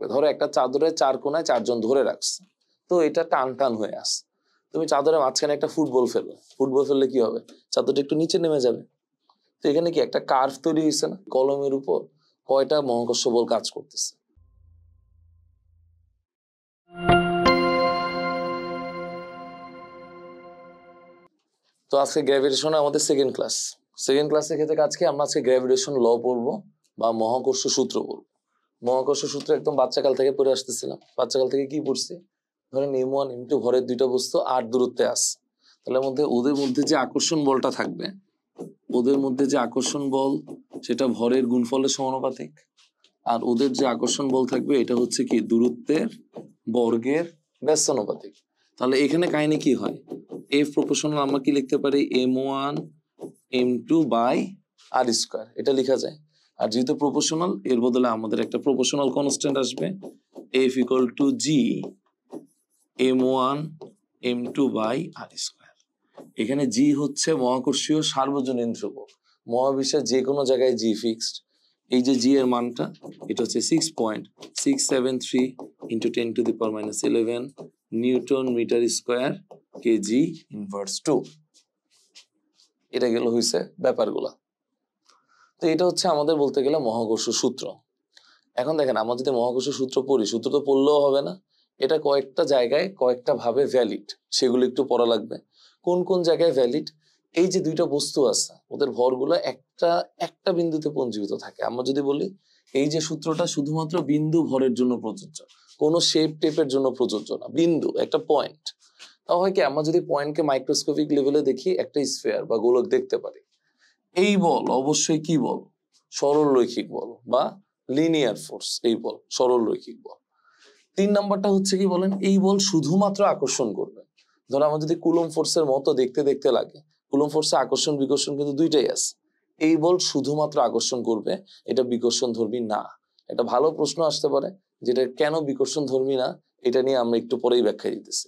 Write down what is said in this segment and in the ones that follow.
থাকবে। ধরো একটা চাদরের চার কোনায় চারজন ধরে রাখছে, তো এটা টান টান হয়ে আসে। তুমি চাদরের মাঝখানে একটা ফুটবল ফেললে কি হবে? চাদরটা একটু নিচে নেমে যাবে। তো এখানে কি একটা কার্ভ তৈরি হয়েছে না? কলমের উপর কয়টা মহাকর্ষ বল কাজ করতেছে। তো আজকে গ্র্যাভিটেশন আমাদের সেকেন্ড ক্লাসের ক্ষেত্রে আজকে আমরা গ্র্যাভিটেশন ল পড়বো বা মহাকর্ষ সূত্র পড়বো। মহাকর্ষ সূত্র একদম বাচ্চাকাল থেকে পড়ে আসতেছিলাম। বাচ্চাকাল থেকে কি পড়ছি? ধরেন m1 m2 ভরের দুইটা বস্তু r দূরত্বে আসছে, তাহলে ওদের মধ্যে যে আকর্ষণ বলটা থাকবে, ওদের মধ্যে যে আকর্ষণ বল সেটা ভরের গুণফলের সমানুপাতিক, আর ওদের যে আকর্ষণ বল থাকবে এটা হচ্ছে কি দূরত্বের বর্গের ব্যস্তানুপাতিক। তাহলে এখানে কাহিনী কি হয়? F প্রপোর্শনাল আমরা কি লিখতে পারি? m1 m2 by r square, এটা লেখা যায়। আর যেহেতু প্রপোর্শনাল, এর বদলে আমাদের একটা প্রপোর্শনাল কনস্ট্যান্ট আসবে, F equal to g m1 m2 by r square. এখানে g হচ্ছে মহাকর্ষীয় সার্বজনীন ধ্রুবক, মহাবিশ্বের যে কোনো জায়গায় g ফিক্সড। এই যে g এর মানটা, এটা হচ্ছে 6.673 into 10 to the power minus 11 Newton metre square K ইনভার্স 2। এটা গেল হইছে ব্যাপারগুলা। তো এটা হচ্ছে আমাদের বলতে গেলে মহাকর্ষ সূত্র। এখন দেখেন, আমরা যদি মহাকর্ষ সূত্র পড়ি, সূত্র তো পড়লেও হবে না, এটা কয়েকটা জায়গায় কয়েকটা ভাবে ভ্যালিড, সেগুলো একটু পড়া লাগবে। কোন কোন জায়গায় ভ্যালিড? এই যে দুইটা বস্তু আছে, ওদের ভরগুলো একটা বিন্দুতে পুঞ্জীভূত থাকে। আমরা যদি বলি এই যে সূত্রটা শুধুমাত্র বিন্দু ভরের জন্য প্রযোজ্য, কোনো শেপ টেপের জন্য প্রযোজ্য না, বিন্দু একটা পয়েন্ট। তাও হয় কি, আমরা যদি পয়েন্টকে মাইক্রোস্কোপিক লেভেলে দেখি, একটা স্ফিয়ার বা গোলক দেখতে পারি। এই বল অবশ্যই কি বল? সরল রৈখিক বল বা লিনিয়ার ফোর্স। এই বল সরল রৈখিক বল। 3 নাম্বারটা হচ্ছে কি বলেন? এই বল শুধুমাত্র আকর্ষণ করবে। ধরো আমার যদি কুলম্ব ফোর্সের মতো দেখতে লাগে, কুলম্ব ফোর্সে আকর্ষণ বিকর্ষণ কিন্তু দুইটাই আছে। এই বল শুধুমাত্র আকর্ষণ করবে, এটা বিকর্ষণ ধর্মী না। একটা ভালো প্রশ্ন আসতে পারে, যেটা কেন বিকর্ষণ ধর্মী না, এটা নিয়ে আমরা একটু পরেই ব্যাখ্যা দিতেছি।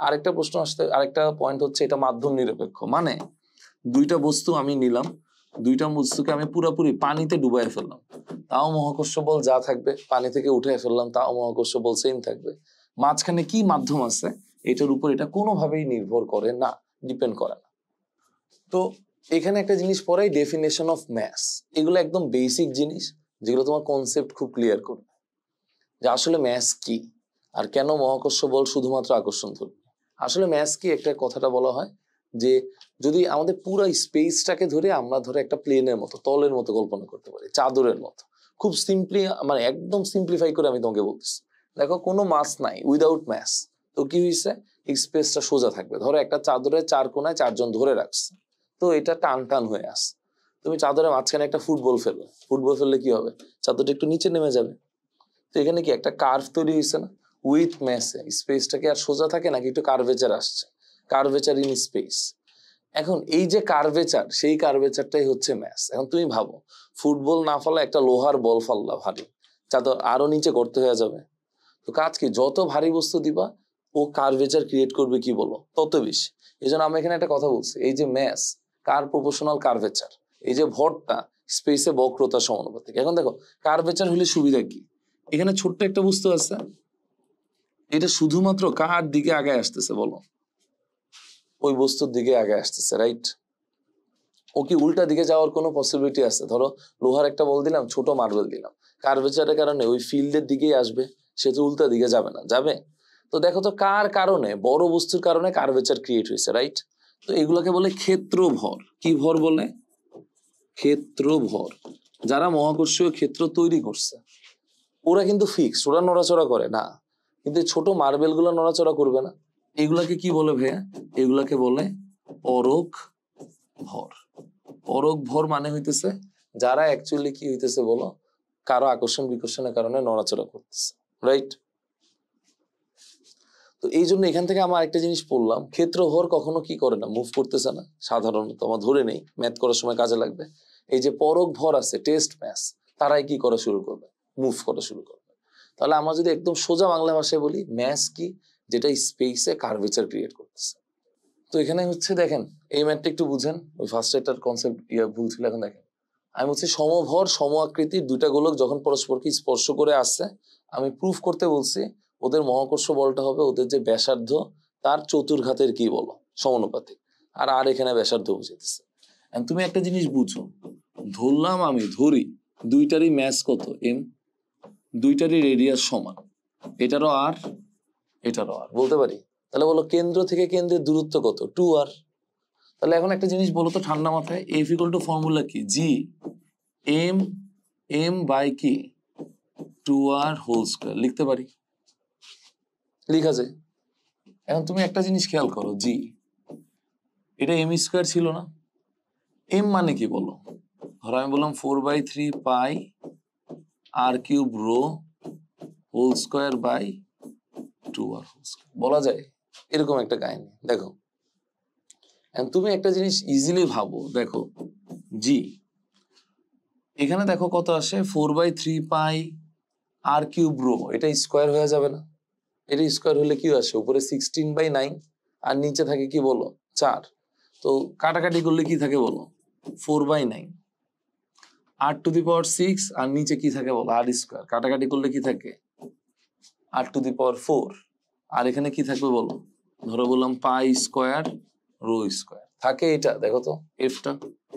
আরেকটা পয়েন্ট হচ্ছে এটা মাধ্যম নিরপেক্ষ। মানে দুইটা বস্তু আমি নিলাম, দুইটা বস্তুকে আমি পুরোপুরি পানিতে ডুবাই ফেললাম, তাও মহাকর্ষ বল যা থাকবে, পানি থেকে উঠে ফেললাম, তাও মহাকর্ষ বল সেম থাকবে। মাঝখানে কি মাধ্যম আছে এটার উপর এটা কোনোভাবেই নির্ভর করে না, ডিপেন্ড করে না। তো এখানে একটা জিনিস পড়াই, ডেফিনেশন অফ ম্যাস। এগুলো একদম বেসিক জিনিস, যেগুলো তোমার কনসেপ্ট খুব ক্লিয়ার করবে, যে আসলে ম্যাস কি আর কেন মহাকর্ষ বল শুধুমাত্র আকর্ষণ ধর্মী। আসলে ম্যাস কি, একটা কথাটা বলা হয় যে যদি আমাদের পুরো স্পেসটাকে ধরে আমরা একটা প্লেনের মতো, তলের মতো কল্পনা করতে পারি, চাদরের মতো। খুব সিম্পলি, মানে একদম সিম্পলিফাই করে আমি তোমাকে বলতেছি। দেখো, কোনো মাস নাই, উইদাউট ম্যাস। তো কি হয়েছে? স্পেসটা সোজা থাকবে। ধরো একটা চাদরের চার কোনায় চারজন ধরে রাখছে, তো এটা টান টান হয়ে আসে। তুমি চাদরের মাঝখানে একটা ফুটবল ফেললে কি হবে? চাদরটা একটু নিচে নেমে যাবে। তো এখানে কি একটা কার্ভ তৈরি হয়েছে না? উইথ ম্যাসে স্পেসটা কি আর সোজা থাকে নাকি একটু কার্ভেচার আসছে? Curvature in space. এখন এই যে কার্ভেচার, সেই কার্ভেচারটাই হচ্ছে ম্যাস। এখন তুমি ভাবো, ফুটবল না ফালা একটা লোহার বল ফাল্লা ভারী, চাদর আরো নিচে করতে হয়ে যাবে। তো কাজ কি, যত ভারী বস্তু দিবা ও কার্ভেচার ক্রিয়েট করবে কি বলো, তত বেশি। এই জন্য আমরা এখানে একটা কথা বলছি, এই যে ম্যাস কার প্রপোর্শনাল কার্ভেচার, এই যে ভরটা স্পেসে বক্রতার সমানুপাতিক। এখন দেখো, কার্ভেচার হলে সুবিধা কি? এখানে ছোট্ট একটা বস্তু আছে, এটা শুধুমাত্র কার দিকে আগে আসতেছে বলো? ওই বস্তুর দিকে আগে আসতেছে, রাইট? ও কি উল্টা দিকে যাওয়ার কোনো পসিবিলিটি আছে? ধরো লোহার একটা বল দিলাম, ছোট মার্বেল দিলাম, কার্ভেচারের কারণে ওই ফিল্ডের দিকেই আসবে, সে তো উল্টা দিকে যাবে না, যাবে? তো দেখো তো, কার কারণে? বড় বস্তুর কারণে কার্ভেচার ক্রিয়েট হয়েছে, রাইট? তো এগুলোকে বলে ক্ষেত্রভর। কি ভর বলে? ক্ষেত্রভর। যারা মহাকর্ষীয় ক্ষেত্র তৈরি করছে ওরা কিন্তু ফিক্সড, ওরা নড়াচড়া করে না। কিন্তু ছোট মার্বেল গুলো নড়াচড়া করবে না। এগুলাকে কি বলে ভাইয়া? এগুলাকে বলে পরোক্ষ ভর। পরোক্ষ ভর মানে হইতেছে যারা অ্যাকচুয়ালি কি হইতেছে বলো, কারো আকর্ষণ বিকর্ষণের কারণে নড়াচড়া করতেছে, রাইট? তো এই জন্য এখান থেকে আমরা একটা জিনিস পড়লাম, ক্ষেত্রভর কখনো কি করে না, মুভ করতেছে না। সাধারণত আমরা ধরে নেই, ম্যাথ করার সময় কাজে লাগবে। এই যে পরোক্ষ ভর আছে, টেস্ট ম্যাস, তারাই কি করা শুরু করবে? মুভ করা শুরু করবে। তাহলে আমরা যদি একদম সোজা বাংলা ভাষায় বলি, ম্যাস কি? যেটা স্পেসে কার্ভেচার ক্রিয়েট করতেছে। তো এখানে হচ্ছে দেখেন, এই ম্যাথটা একটু বুঝেন, ওই ফার্স্ট এটার কনসেপ্ট ভুল ছিল। এখন দেখেন, আমি বলছি সমভর সম আকৃতির দুইটা গোলক যখন পরস্পরকে স্পর্শ করে আসছে, আমি প্রুফ করতে বলছি ওদের মহাকর্ষ বলটা হবে ওদের যে ব্যাসার্ধ তার চতুর্ঘাতের কি বলো সমানুপাতিক। আর এখানে ব্যাসার্ধ বুঝাইতেছে। তুমি একটা জিনিস বুঝো, ধরলাম আমি ধরি দুইটারই ম্যাস কত এম, দুইটারই রেডিয়াস সমান, এটারও আর এটারও আর, বলতে পারি। তাহলে বলো কেন্দ্র থেকে কেন্দ্রের দূরত্ব কত, 2r। তাহলে এখন একটা জিনিস বলো তো ঠান্ডা মাথায়, এফ ইকুয়াল টু ফর্মুলা কি, জি এম এম বাই কি 2r হোল স্কয়ার লিখতে পারি, লিখা যায়। এখন তুমি একটা জিনিস খেয়াল করো, জি এটা এম স্কয়ার ছিল না, এম মানে কি বলো, ধরো আমি বললাম 4/3 pi R cube rho whole square by 2r whole square, বলা যায় এরকম একটা কাহিনী। দেখো তুমি একটা জিনিস ইজিলি ভাবো, দেখো জি এখানে দেখো কত আসে, 4/3 পাই আর কিউব রো, এটা স্কয়ার হয়ে যাবে না, এটা স্কয়ার হলে কি আসে উপরে 16/9 আর নিচে থাকে কি বলো 4, তো কাটাকাটি করলে কি থাকে বলো 4/9, r⁶ আর নিচে কি থাকে বলো r স্কয়ার, কাটাকাটি করলে কি থাকে r⁴, আর এখানে কি থাকবে বলো, ধরো বললাম পাই স্কয়ার রো স্কয়ার থাকে, এটা দেখো তো এফটা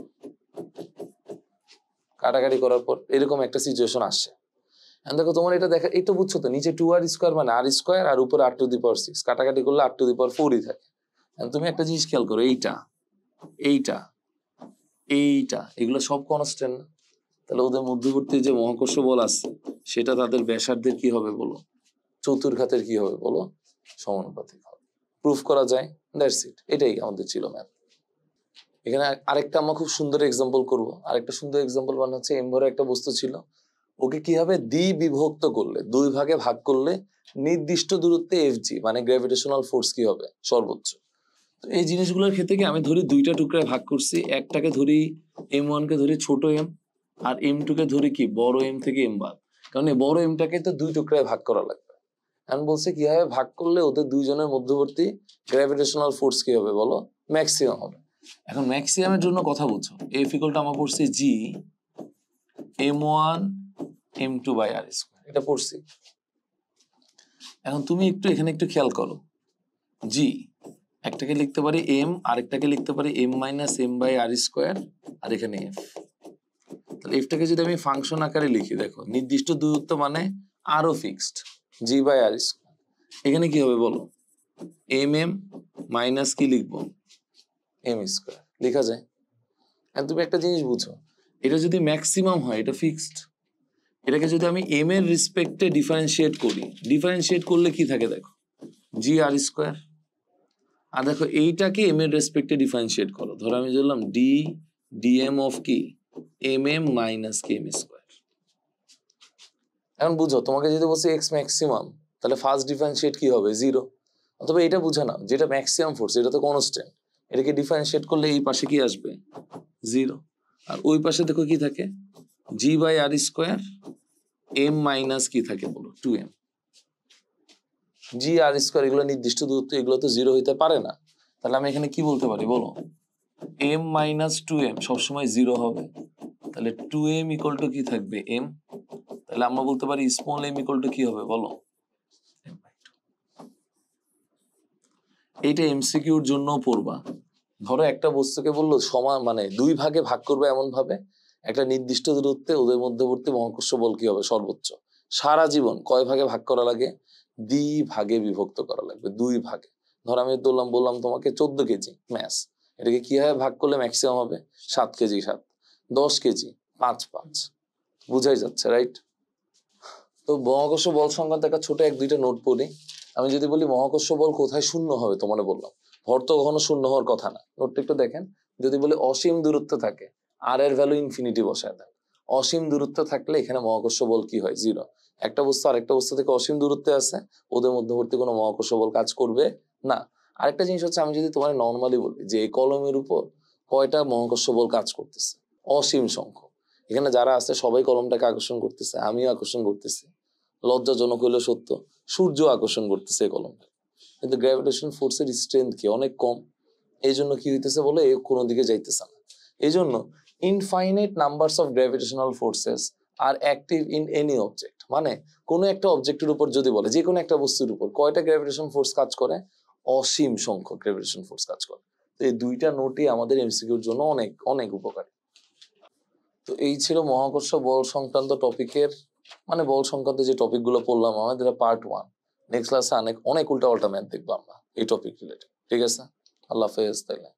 কাটাকাটি করার পর এরকম একটা সিচুয়েশন আসছে। দেখো তোমার এটা দেখা, এই তো বুঝছো তো, নিচে 2r স্কয়ার মানে r স্কয়ার আর উপরে r⁶, কাটাকাটি করলে r⁴ থাকে। তুমি একটা জিনিস খেয়াল করো, এইটা এইটা এইটা এগুলো সব কনস্ট্যান্ট না, তাহলে ওদের মধ্যবর্তী যে মহাকর্ষ বল আছে সেটা তাদের ব্যাসার্ধের কি হবে বলো, চতুর্ঘাতের কি হবে বলো, সমানুপাতিক হবে। প্রুফ করা যায়, দ্যাটস ইট, এটাই আমাদের ছিল ম্যাথ। এখানে আরেকটা আমরা খুব সুন্দর এক্সাম্পল করবো, আরেকটা সুন্দর এক্সাম্পল মানে হচ্ছে এম ভরে একটা বস্তু ছিল, ওকে কি হবে দ্বিবিভক্ত করলে, দুই ভাগে ভাগ করলে নির্দিষ্ট দূরত্বে এফজি মানে গ্র্যাভিটেশনাল ফোর্স কি হবে সর্বোচ্চ। তো এই জিনিসগুলোর ক্ষেত্রে কি আমি ধরি দুইটা টুকরায় ভাগ করছি, একটাকে ধরি m1 কে ধরি ছোট এম আর m2 কে ধরি কি বড় এম থেকে এম বাদ, কারণ এই বড় এমটাকে তো দুই টুকরায় ভাগ করা লাগবে। এখন বলছে কিভাবে ভাগ করলে ওদের দুইজনের মধ্যবর্তী গ্র্যাভিটেশনাল ফোর্স কি হবে বলো, ম্যাক্সিমাম হবে। এখন ম্যাক্সিমামের জন্য কথা বলছো, এফ ইকুয়াল টু আমরা পড়ছি জি m1 m2 by r square, এটা পড়ছি। এখন তুমি একটু এখানে একটু খেয়াল করো, জি একটাকে লিখতে পারি এম, আরেকটাকে লিখতে পারি m minus m by r square, আর এখানে এফ। তাহলে এফটাকে যদি আমি ফাংশন আকারে লিখি, দেখো নির্দিষ্ট দূরত্ব মানে আরো fixed G by r square, এখানে কি হবে বলো এম এম মাইনাস কি লিখবো এম স্কয়ার লেখা যায়। আর তুমি একটা জিনিস বুঝো, এটা যদি ম্যাক্সিমাম হয় এটা ফিক্সড, এটাকে যদি আমি এম এর রেসপেক্টে ডিফারেন্সিয়েট করি, ডিফারেন্সিয়েট করলে কি থাকে দেখো জি আর স্কয়ার, আর দেখো এইটাকে এম এর রেসপেক্টে ডিফারেন্সিয়েট করো, ধরো আমি বললাম ডি ডিএম অফ কি m m minus k m square. এখন বুঝো তোমাকে যদি বলছি এক্স ম্যাক্সিমাম, তাহলে ফার্স্ট ডিফারেন্সিয়েট কি হবে 0, অথবা এটা বুঝে নাও যেটা ম্যাক্সিমাম ফোর্স এটা তো কনস্ট্যান্ট, এটাকে ডিফারেন্সিয়েট করলে এই পাশে কি আসবে 0, আর ওই পাশে দেখো কি থাকে G by r square m minus কি থাকে বলো 2m, জি আর স্কয়ার এগুলো নির্দিষ্ট দূরত্ব, এগুলো তো 0 হইতে পারে না, তাহলে আমি এখানে কি বলতে পারি বলো m মাইনাস 2m সবসময় 0 হবে, তাহলে 2m ইকুয়াল টু কি থাকবে m, তাহলে আমরা বলতে পারি স্মল m ইকুয়াল টু কি হবে বলো m/2। এইটা এমসিকিউর জন্য পড়বা, ধরো একটা বস্তুকে বললো সমান মানে দুই ভাগে ভাগ করবে, এমন ভাবে একটা নির্দিষ্ট দূরত্বে ওদের মধ্যবর্তী মহাকর্ষ বল কি হবে সর্বোচ্চ, সারা জীবন কয় ভাগে ভাগ করা লাগে, ভাগে বিভক্ত করা লাগবে, দুই ভাগে। ধর আমি বললাম তোমাকে 14 কেজি ম্যাস, এটাকে কিভাবে ভাগ করলে ম্যাক্সিমাম হবে 7 কেজি 7, 10 কেজি 5 5, বুঝাই যাচ্ছে রাইট। তো মহাকর্ষ বল সংক্রান্ত একটা ছোট 1-2টা নোট পড়ি। আমি যদি বলি মহাকর্ষ বল কোথায় শূন্য হবে, তোমার বললাম ভর তো কখনো শূন্য হওয়ার কথা না, নোটটা একটু দেখেন। যদি বলি অসীম দূরত্ব থাকে, আর এর ভ্যালু ইনফিনিটি বসায় দেন, অসীম দূরত্ব থাকলে এখানে মহাকর্ষ বল কি হয় 0। একটা বস্তু আরেকটা বস্তু থেকে অসীম দূরত্বে আছে, ওদের মধ্যবর্তী কোনো মহাকর্ষ বল কাজ করবে না। আরেকটা জিনিস হচ্ছে, আমি যদি তোমার নর্মালি বলি যে এই কলমের উপর কয়টা মহাকর্ষ বল কাজ করতেছে, অসীম সংখ্যক, এখানে যারা আছে সবাই কলমটাকে আকর্ষণ করতেছে, আমিও আকর্ষণ করতেছি, লজ্জাজনক হইলেও সত্য সূর্য আকর্ষণ করতেছে এই কলমটা, কিন্তু গ্র্যাভিটেশন ফোর্সের স্ট্রেংথ কি অনেক কম, এই জন্য কি হইতেছে বলে কোনো দিকে যাইতেছে না। এই জন্য infinite numbers of gravitational forces are active in any object, মানে কোনো একটা অবজেক্টের উপর যদি বলে, যে কোনো একটা বস্তুর উপর কয়টা গ্র্যাভিটেশন ফোর্স কাজ করে, অসীম সংখ্যক গ্র্যাভিটেশন ফোর্স কাজ করে। তো এই দুইটা নোটই আমাদের এমসিকিউর জন্য অনেক অনেক উপকারী। তো এই ছিল মহাকর্ষ বল সংক্রান্ত টপিকের, মানে বল সংক্রান্ত যে টপিকগুলো পড়লাম আমাদের পার্ট 1। নেক্সট ক্লাসে অনেক অনেক উল্টা পাল্টা ম্যাথ দেখবো আমরা এই টপিক রিলেটেড। ঠিক আছে, আল্লাহ হাফেজ তাইলে।